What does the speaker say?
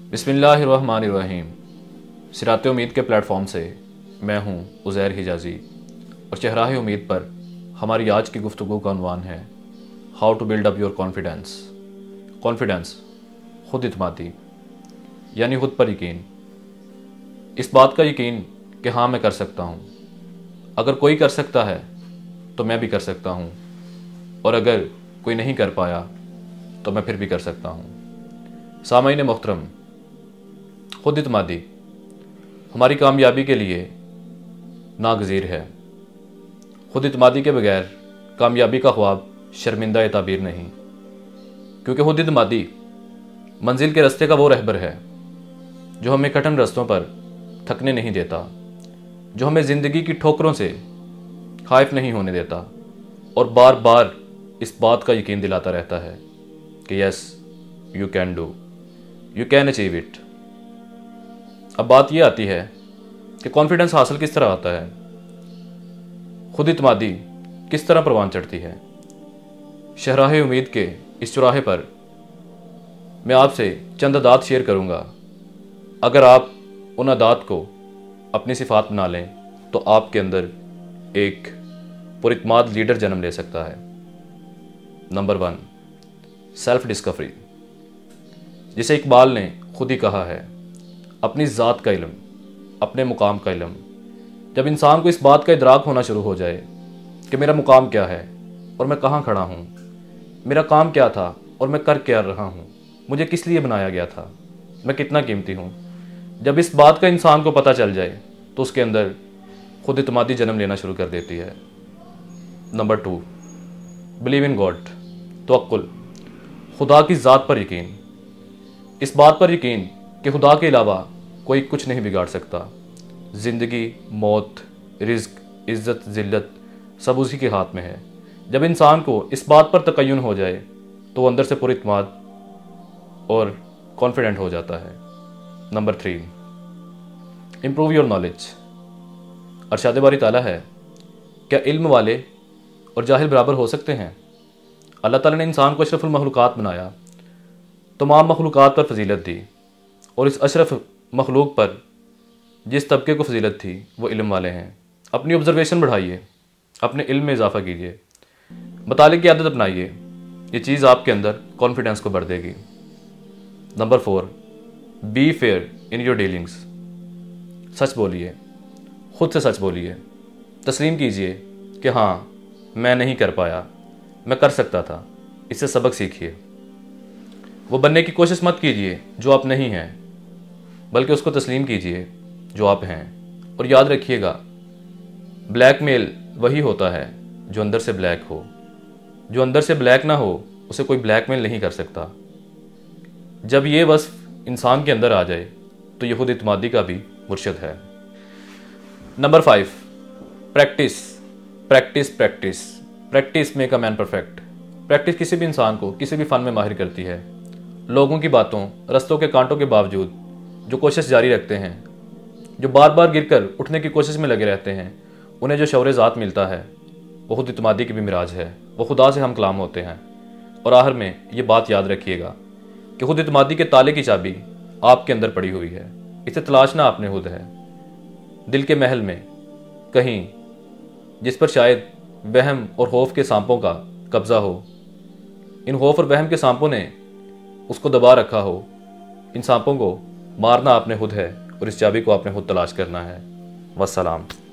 बिस्मिल्लाहिर्रहमानिर्रहीम। सिरात उम्मीद के प्लेटफॉर्म से मैं हूं उज़ैर हिजाजी और चेहराहे उम्मीद पर हमारी आज की गुफ्तगू का उन्वान है how to build up your confidence. Confidence, खुद इत्मादी यानी खुद पर यकीन। इस बात का यकीन कि हाँ मैं कर सकता हूँ। अगर कोई कर सकता है तो मैं भी कर सकता हूँ, और अगर कोई नहीं कर पाया तो मैं फिर भी कर सकता हूँ। सामाईन मोहतरम, खुद इत्मादी हमारी कामयाबी के लिए नागज़ीर है। खुद इत्मादी के बगैर कामयाबी का ख्वाब शर्मिंदा ताबीर नहीं, क्योंकि खुद इत्मादी मंजिल के रास्ते का वो रहबर है जो हमें कठिन रास्तों पर थकने नहीं देता, जो हमें ज़िंदगी की ठोकरों से खाइफ नहीं होने देता और बार बार इस बात का यकीन दिलाता रहता है कि yes you can do, you can achieve it. अब बात यह आती है कि कॉन्फिडेंस हासिल किस तरह आता है, खुद इत्मादी किस तरह परवान चढ़ती है। शहराहे उम्मीद के इस चौराहे पर मैं आपसे चंद अदात शेयर करूंगा। अगर आप उन अदात को अपनी सिफात बना लें तो आपके अंदर एक पुरइत्माद लीडर जन्म ले सकता है। Number 1, self discovery. जिसे इकबाल ने खुद ही कहा है, अपनी ज़ात का इल्म, अपने मुकाम का इल्म। जब इंसान को इस बात का इदराक होना शुरू हो जाए कि मेरा मुकाम क्या है और मैं कहाँ खड़ा हूँ, मेरा काम क्या था और मैं कर क्या रहा हूँ, मुझे किस लिए बनाया गया था, मैं कितना कीमती हूँ, जब इस बात का इंसान को पता चल जाए तो उसके अंदर खुद इत्मादी जन्म लेना शुरू कर देती है। Number 2, believe in God. तवक्कुल, खुदा की ज़ात पर यकीन। इस बात पर यकीन कि खुदा के अलावा कोई कुछ नहीं बिगाड़ सकता। ज़िंदगी, मौत, रिज़्क, इज़्ज़त, ज़िल्लत सब उसी के हाथ में है। जब इंसान को इस बात पर तकय्युन हो जाए तो वो अंदर से पुरइत्माद और कॉन्फिडेंट हो जाता है। Number 3, improve your knowledge. अरशाद बारी ताला है, क्या इल्म वाले और जाहिल बराबर हो सकते हैं? अल्लाह ताला ने इंसान को अशरफुल मखलूक़ात बनाया, तमाम मखलूक़ात पर फजीलत दी, और इस अशरफ मखलूक पर जिस तबके को फजीलत थी वो इल्म वाले हैं। अपनी ऑब्जर्वेशन बढ़ाइए, अपने इल्म में इजाफा कीजिए, मताले की आदत अपनाइए। ये चीज़ आपके अंदर कॉन्फिडेंस को भर देगी। Number 4, be fair in your dealings. सच बोलिए, खुद से सच बोलिए। तस्लीम कीजिए कि हाँ मैं नहीं कर पाया, मैं कर सकता था। इससे सबक सीखिए। वो बनने की कोशिश मत कीजिए जो आप नहीं हैं, बल्कि उसको तस्लीम कीजिए जो आप हैं। और याद रखिएगा, ब्लैकमेल वही होता है जो अंदर से ब्लैक हो। जो अंदर से ब्लैक ना हो उसे कोई ब्लैकमेल नहीं कर सकता। जब ये वस्फ इंसान के अंदर आ जाए तो ये खुद इत्मादी का भी मुर्शिद है। Number 5, practice practice practice practice make a man perfect. Practice किसी भी इंसान को किसी भी फ़न में माहिर करती है। लोगों की बातों, रस्तों के कांटों के बावजूद जो कोशिश जारी रखते हैं, जो बार बार गिरकर उठने की कोशिश में लगे रहते हैं, उन्हें जो शौर ज़ात मिलता है वो खुद इत्मादी की भी मिराज है। वो खुदा से हम कलाम होते हैं। और आखिर में ये बात याद रखिएगा कि खुद इत्मादी के ताले की चाबी आपके अंदर पड़ी हुई है। इसे तलाशना आपने खुद है, दिल के महल में कहीं, जिस पर शायद वहम और खौफ के सांपों का कब्जा हो। इन खौफ और वहम के सांपों ने उसको दबा रखा हो। इन सांपों को मारना आपने खुद है और इस चाबी को आपने खुद तलाश करना है। वस्सलाम।